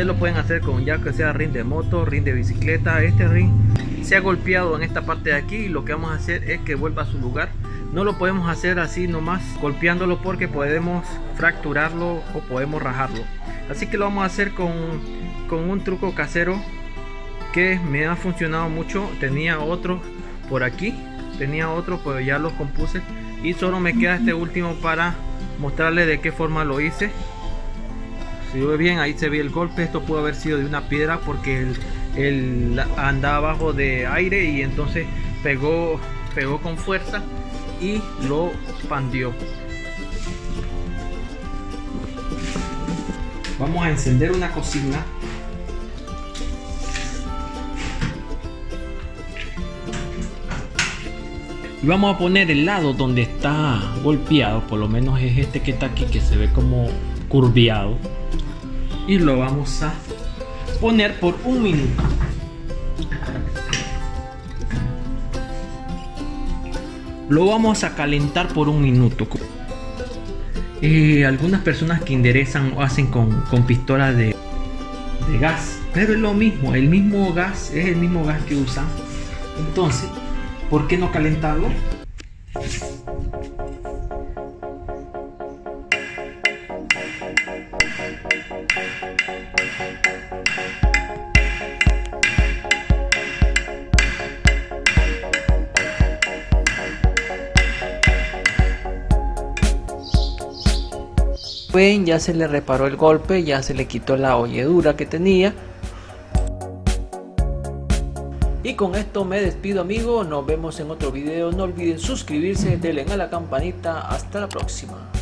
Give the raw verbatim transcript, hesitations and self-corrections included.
ustedes lo pueden hacer con ya que sea rin de moto, rin de bicicleta. Este rin se ha golpeado en esta parte de aquí y lo que vamos a hacer es que vuelva a su lugar. No lo podemos hacer así nomás golpeándolo porque podemos fracturarlo o podemos rajarlo. Así que lo vamos a hacer con, con un truco casero que me ha funcionado mucho. Tenía otro por aquí, tenía otro, pero ya los compuse y solo me queda este último para mostrarles de qué forma lo hice. Si ve bien, ahí se ve el golpe. Esto pudo haber sido de una piedra porque el, el andaba abajo de aire y entonces pegó, pegó con fuerza y lo pandió. Vamos a encender una cocina. Y vamos a poner el lado donde está golpeado, por lo menos es este que está aquí, que se ve como curviado. Y lo vamos a poner por un minuto. Lo vamos a calentar por un minuto. Eh, algunas personas que enderezan o hacen con, con pistolas de, de gas, pero es lo mismo, el mismo gas, es el mismo gas que usan. Entonces, ¿por qué no calentarlo? Ven, ya se le reparó el golpe, ya se le quitó la holledura que tenía. Y con esto me despido, amigos. Nos vemos en otro video. No olviden suscribirse, denle a la campanita. Hasta la próxima.